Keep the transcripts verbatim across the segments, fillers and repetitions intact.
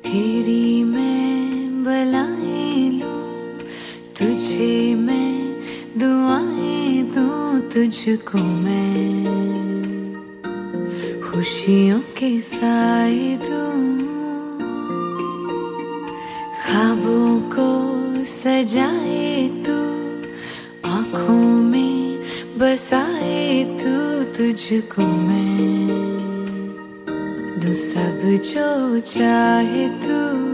तेरी मैं बलाएं लूं, तुझे मैं दुआएं दूं, तुझको मैं खुशियों के साए दूं, ख्वाबों को सजाए तू, आँखों में बसाए तू, तुझको मैं दूं सब जो चाहे तू।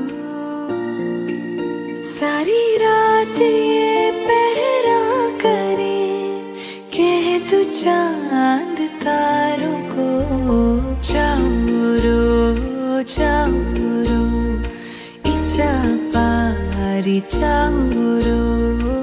सारी रात ये पहरा करे, कह तू चांद तारों को, जाओ रो जाओ रो इचा पारी जाओ रो।